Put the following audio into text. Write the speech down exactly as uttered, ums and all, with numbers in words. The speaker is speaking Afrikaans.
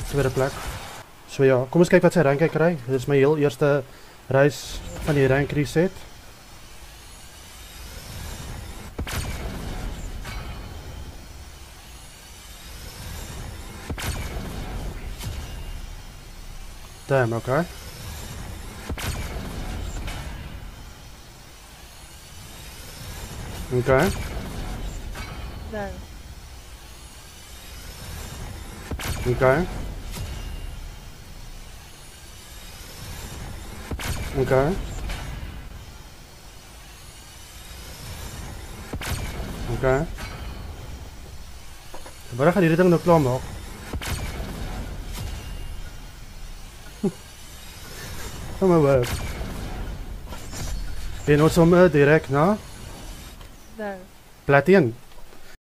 tweede plek. So ja, kom eens kyk wat sy rank hy kry. Dit is my heel eerste reis van die rank reset. Damn, okay. Okay. No. Okay. Okay. Okay. Waar gaan hierdie ding nou klaar maak? Kom maar weg. En ons sommer direk na No. Platinum.